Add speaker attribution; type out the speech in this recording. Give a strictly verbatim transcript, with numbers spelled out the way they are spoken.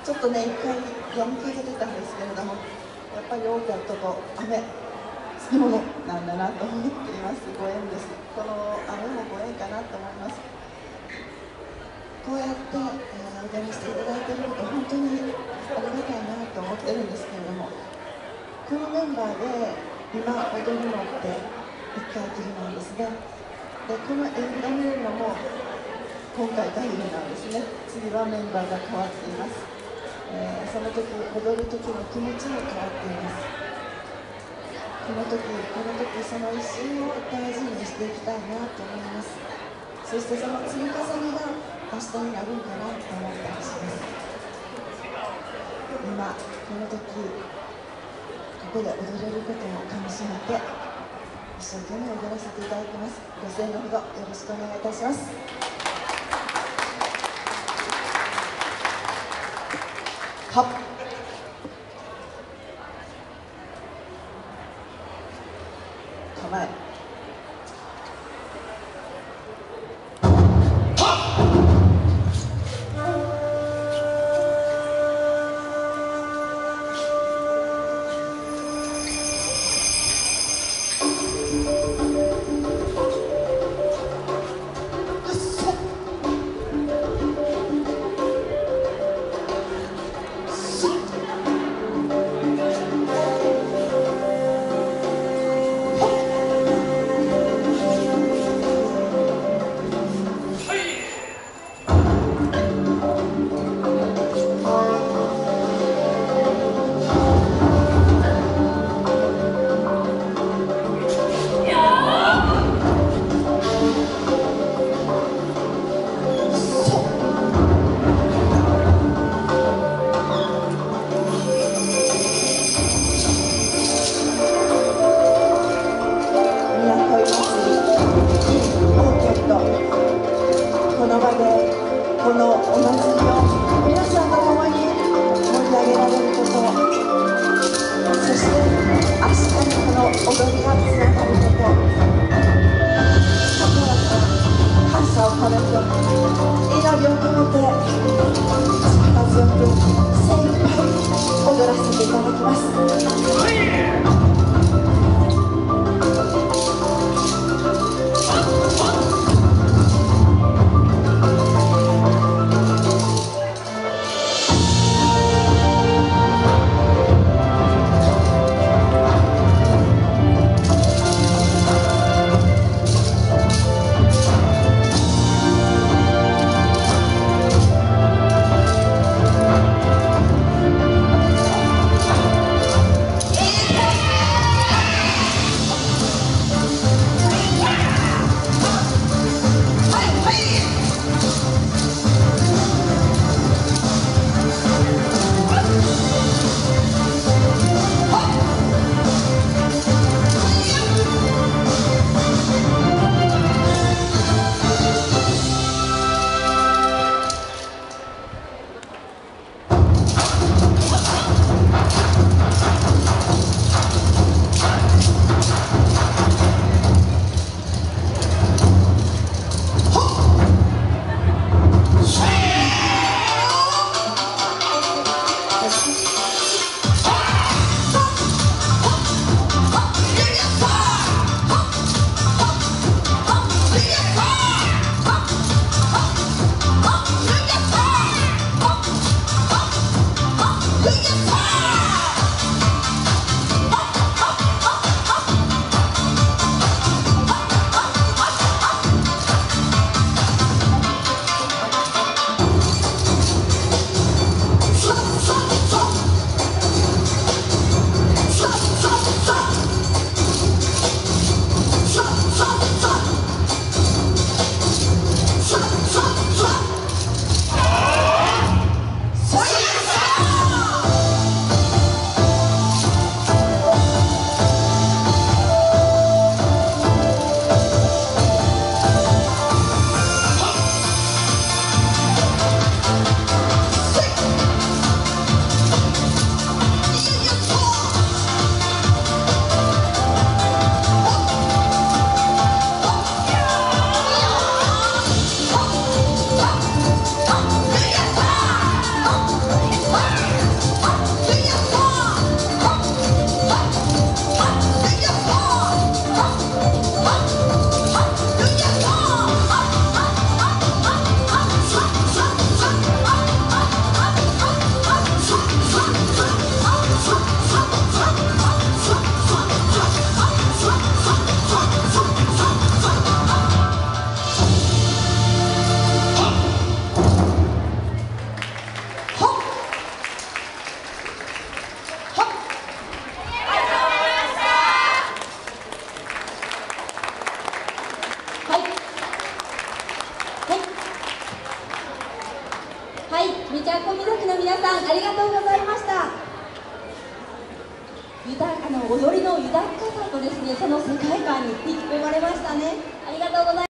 Speaker 1: ちょっとね、一回やみくじ出たんですけれども、やっぱりオーキャットと雨、つきものなんだなと思っています。ご縁です。この雨もご縁かなと思います。こうやって、えー、踊らせていただいていること、本当にありがたいなと思ってるんですけれども、このメンバーで今踊るのっていっかいきりなんですね。で、この演舞を見るのも今回限りなんですね。次はメンバーが変わっています。えー、その時踊る時の気持ちも変わっています。この時この時その一瞬を大事にしていきたいなと思います。そしてその積み重ねが明日になるんかなと思ったりします。今この時ここで踊れることをかみしめて一生懸命踊らせていただきます。ご声援のほどよろしくお願いいたします。はっ構え
Speaker 2: じゃこみ崎の皆さん、ありがとうございました。ゆたあの踊りの豊かさとですね、その世界観に引き込まれましたね。ありがとうございます。